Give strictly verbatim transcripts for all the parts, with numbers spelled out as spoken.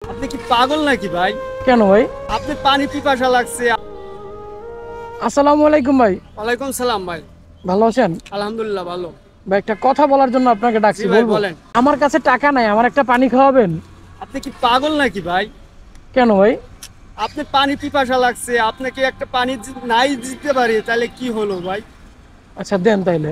আপনি কি পাগল নাকি ভাই? কেন ভাই? আপনি পানি পিপাসা লাগছে। আসসালামু আলাইকুম ভাই। ওয়ালাইকুম সালাম ভাই। ভালো আছেন? আলহামদুলিল্লাহ ভালো। ভাই একটা কথা বলার জন্য আপনাকে জি ডাকছি, ভাই বলবো? বলেন। আমার কাছে টাকা নাই, আমার একটা পানি খাওয়াবেন? আপনি কি পাগল নাকি ভাই? কেন ভাই? আপনি পানি পিপাসা লাগছে, আপনাকে একটা পানি যদি নাই দিতে পারি তাহলে কি হলো ভাই? আচ্ছা দেন তাইলে।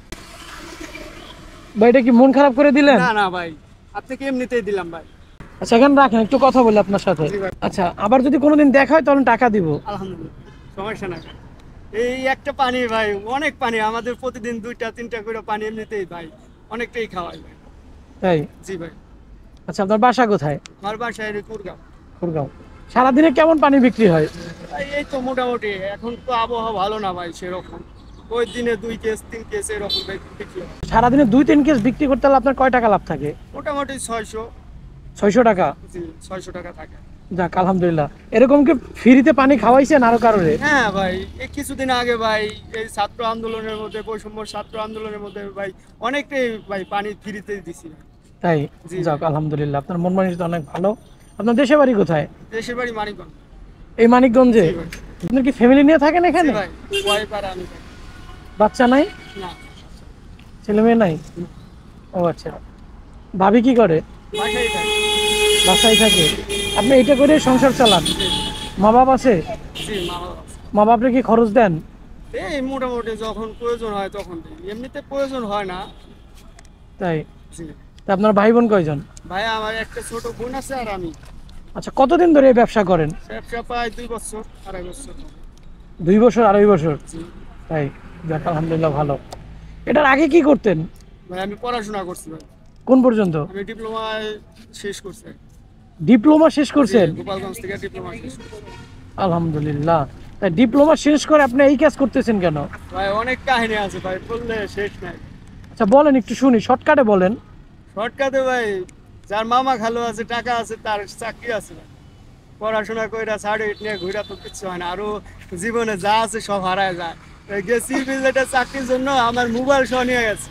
ভাই এটা কি মন খারাপ করে দিলেন? না না ভাই, আপনাকে এমনিতেই দিলাম ভাই। আচ্ছা এখানে রাখেন, একটু কথা বলি আপনার সাথে। জি ভাই। আচ্ছা আবার যদি কোনোদিন দেখা হয় তাহলে টাকা দিব। আলহামদুলিল্লাহ, সমস্যা নাই। এই একটা পানি ভাই, অনেক পানি, আমাদের প্রতিদিন দুইটা তিনটা করে পানি এমনিতেই ভাই অনেকটাই খাওয়াই ভাই। তাই? জি ভাই। আচ্ছা আপনার বাসা কোথায়? আমার বাসায় কুড়গাঁও। কুড়গাঁও। সারাদিনে কেমন পানি বিক্রি হয়? ভাই এই তো মোটামুটি, এখন তো আবহাওয়া ভালো না ভাই সেরকম, ওই দিনে দুই কেস তিন কেস এরকম বিক্রি হয়। সারাদিনে দুই তিন কেস বিক্রি করতে হলে আপনার কয় টাকা লাভ থাকে? মোটামুটি ছয়শো। ছয়শো টাকা? জি, ছয়শো টাকা থাকে। যাক আলহামদুলিল্লাহ। এরকম কি ফ্রিতে পানি খাওয়াইছেন আরো কারোরে? হ্যাঁ ভাই, এই কিছুদিন আগে ভাই এই ছাত্র আন্দোলনের মধ্যে, বৈষম্য ছাত্র আন্দোলনের মধ্যে ভাই অনেকটাই ভাই পানি ফ্রিতে দিছি। তাই? জি যাক আলহামদুলিল্লাহ, আপনার মন মানসিকতা অনেক ভালো। আপনার দেশের বাড়ি কোথায়? দেশের বাড়ি মানিকগঞ্জ। এই মানিকগঞ্জে? জি ভাই। আপনার কি ফ্যামিলি নিয়ে থাকেন এখানে? জি ভাই, ওয়াইফ আর আমি ভাই। বাচ্চা নাই? না। ছেলে মেয়ে নাই? ও আচ্ছা। ভাবি কি করে? বাসায় থাকি। বাসায় থাকে? আপনি এটা করে সংসার চালান? মা বাবা আছে? জি, মা বাবা আছে। মা বাপরে কি খরচ দেন? এই মোটামুটি যখন প্রয়োজন হয় তখন দিই, এমনিতে প্রয়োজন হয় না। তাই? জি। তা আপনার ভাই বোন কয়জন? ভাই আমার একটা ছোট বোন আছে আর আমি। আচ্ছা কতদিন ধরে এই ব্যবসা করেন? ব্যবসা প্রায় দুই বছর আড়াই বছর। দুই বছর আড়াই বছর? জি। তাই? যাক আলহামদুলিল্লাহ ভালো। এটার আগে কি করতেন? ভাই আমি পড়াশোনা করছি ভাই। কোন পর্যন্ত? আমি ডিপ্লোমায় শেষ করছি। ডিপ্লোমা শেষ করছেন? জি, গোপালগঞ্জ থেকে ডিপ্লোমা শেষ করছি। আলহামদুলিল্লাহ। তাই ডিপ্লোমা শেষ করে আপনি এই কাজ করতেছেন কেন? ভাই অনেক কাহিনী আছে ভাই, বললে শেষ নাই। আচ্ছা বলেন, একটু শুনি, শর্টকাটে বলেন। শর্টকাটে ভাই, যার মামা খালু আছে, টাকা আছে, তার চাকরি আছে ভাই। পড়াশোনা কইরা সার্টিফিকেট নিয়ে ঘুরা তো কিচ্ছু হয় না, আরো জীবনে যা আছে সব হারায় যায়। এই গেছি বিলেটা চাকরির জন্য আমার মোবাইল সহ নিয়ে গেছে,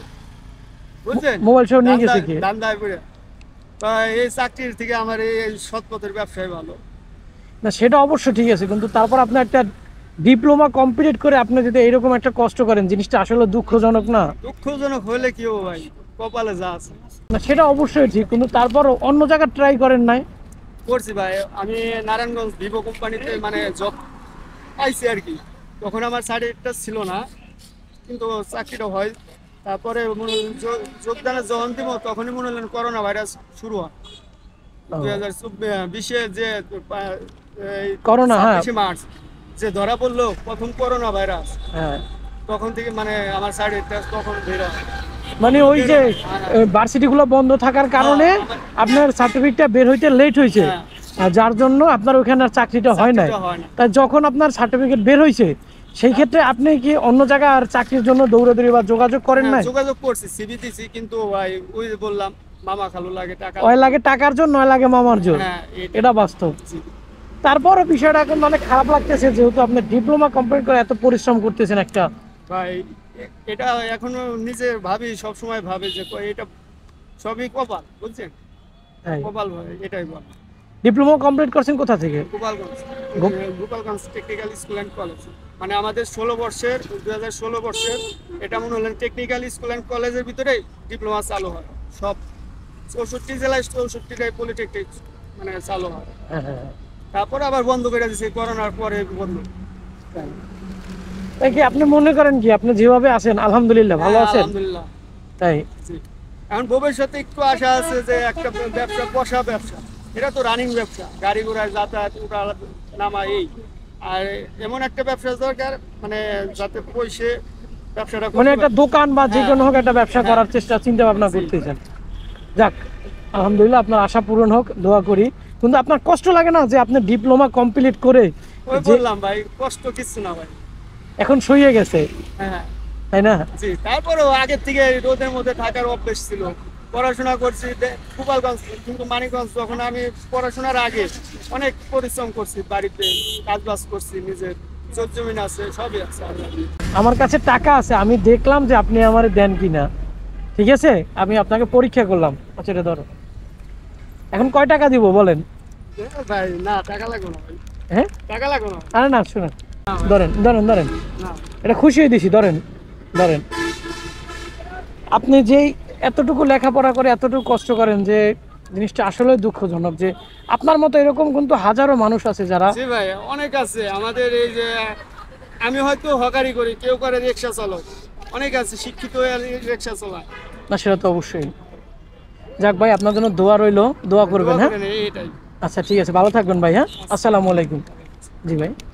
বুঝছেন? মোবাইল সহ নিয়ে গেছে কি? দান্দায় পড়ে। তো এই চাকরির থেকে আমার এই সৎ পথের ব্যবসায় ভালো। না সেটা অবশ্য ঠিক আছে, কিন্তু তারপর আপনি একটা ডিপ্লোমা কমপ্লিট করে আপনি যদি এরকম একটা কষ্ট করেন, জিনিসটা আসলে দুঃখজনক না? দুঃখজনক হলে কি হবে ভাই, কপালে যা আছে। না সেটা অবশ্যই ঠিক, কিন্তু তারপর অন্য জায়গায় ট্রাই করেন নাই? করছি ভাই, আমি নারায়ণগঞ্জ ভিভো কোম্পানিতে মানে জব পাইছি আর কি। তখন আমার সার্টিফিকেটটা ছিল না, কিন্তু চাকরিটা হয়। তারপরে মনে হলো যো- যোগদানে যখন দিব তখনই মনে হলেন করোনা ভাইরাস শুরু হয় দুই হাজার বিশে, যে পা- এই করোনা, হ্যাঁ। ছাব্বিশে মার্চ যে ধরা পড়লো প্রথম করোনা ভাইরাস, হ্যাঁ তখন থেকে মানে আমার সার্টিফিকেটটা তখন বের হয়। মানে ওই যে ভার্সিটি গুলো বন্ধ থাকার কারণে আপনার সার্টিফিকেটটা বের হইতে লেট হয়েছে, হ্যাঁ। আর যার জন্য আপনার ওখানে আর চাকরিটা হয় নাই। চাকরিটা হয় না। তাই যখন আপনার সার্টিফিকেট বের হয়েছে সেই ক্ষেত্রে আপনি কি অন্য জায়গায় আর চাকরির জন্য দৌড়াদৌড়ি বা যোগাযোগ করেন হ্যাঁ, নাই? যোগাযোগ করছি, সিভি দিছি, কিন্তু ভাই ওই যে বললাম মামা খালু লাগে, টাকা ওই লাগে টাকার জন্য, নয় লাগে মামার জন্য। হ্যাঁ, এটা- এটা বাস্তব। জি। তারপরও বিষয়টা এখন অনেক খারাপ লাগতেছে, যেহেতু আপনি ডিপ্লোমা কমপ্লিট করে এত পরিশ্রম করতেছেন একটা। ভাই এ- এটা এখনো নিজে ভাবি, সব সময় ভাবে যে ক- এটা সবই কপাল, বুঝছেন? কপাল ভাই, এটাই বল। ডিপ্লোমা কমপ্লিট করছেন কোথা থেকে? গোপালগঞ্জ, গো- এ, Gopalganj technical school and college. মানে আমাদের ষোলো বর্ষের, দুই হাজার ষোলো বর্ষের এটা মনে হলেন টেকনিক্যাল স্কুল অ্যান্ড কলেজের ভিতরেই ডিপ্লোমা চালু হয়। সব চৌষট্টি জেলায় চৌষট্টিটাই পলিটেকনিক মানে চালু হয়। হ্যাঁ হ্যাঁ হ্যাঁ। তারপর আবার বন্ধ করে দিয়েছে করোনার পরে বন্ধ। তাই কি আপনি মনে করেন কি আপনি যেভাবে আছেন আলহামদুলিল্লাহ ভালো হ্যাঁ, আছেন? আলহামদুলিল্লাহ। তাই? জি। এখন ভবিষ্যতে একটু আশা আছে যে একটা ব্যবসা, বসা ব্যবসা, এটা তো রানিং ব্যবসা, গাড়ি ঘোড়ায় যাতায়াত ওঠা নামা এই। আর এমন একটা ব্যবসা দরকার মানে যাতে পয়সে ব্যবসাটা করতে মানে একটা পারি। দোকান বা যে হ্যাঁ। কোনো হোক একটা ব্যবসা হ্যাঁ। করার চেষ্টা চিন্তা ভাবনা জি। করতেছেন। যাক আলহামদুলিল্লাহ, আপনার আশা পূরণ হোক, দোয়া করি। কিন্তু আপনার কষ্ট লাগে না যে আপনি ডিপ্লোমা কমপ্লিট করে ওই যে বললাম ভাই, কষ্ট কিছু না ভাই। এখন সইয়ে গেছে, হ্যাঁ তাই না? জি। তারপরেও আগের থেকে রোদের মধ্যে থাকার অভ্যেস ছিল, পড়াশোনা করছি দে- গোপালগঞ্জ, কিন্তু মানিকগঞ্জ যখন আমি পড়াশোনার আগে অনেক পরিশ্রম করছি, বাড়িতে কাজ বাজ করছি, নিজের জোর জমিন আছে, সবই আছে। আমার কাছে টাকা আছে, আমি দেখলাম যে আপনি আমার দেন কিনা, ঠিক আছে? আমি আপনাকে পরীক্ষা করলাম। আচ্ছা এটা ধরো, এখন কয় টাকা দিব বলেন? এ ভাই না, টাকা লাগবে না ভাই, হ্যাঁ টাকা লাগবে না আরে না শুনেন, না ভাই, ধরেন ধরেন ধরেন, না। এটা খুশি হয়ে দিছি, ধরেন ধরেন। আপনি যেই এতটুকু লেখাপড়া করে এতটুকু কষ্ট করেন, যে জিনিসটা আসলে দুঃখজনক, যে আপনার মতো এরকম কিন্তু হাজারো মানুষ আছে যারা, জি ভাই, অনেক আছে আমাদের এই যে, আমি হয়তো হকারি করি, কেউ করে রিক্সা চালক, অনেক আছে শিক্ষিত হয়ে রিক্সা চালায়। না সেটা তো অবশ্যই। যাক ভাই, আপনার জন্য দোয়া রইলো, দোয়া করবেন। দোয়া হ্যাঁ করেন, এইটাই। আচ্ছা ঠিক আছে, ভালো থাকবেন ভাই। হ্যাঁ আসসালামু আলাইকুম। জি ভাই।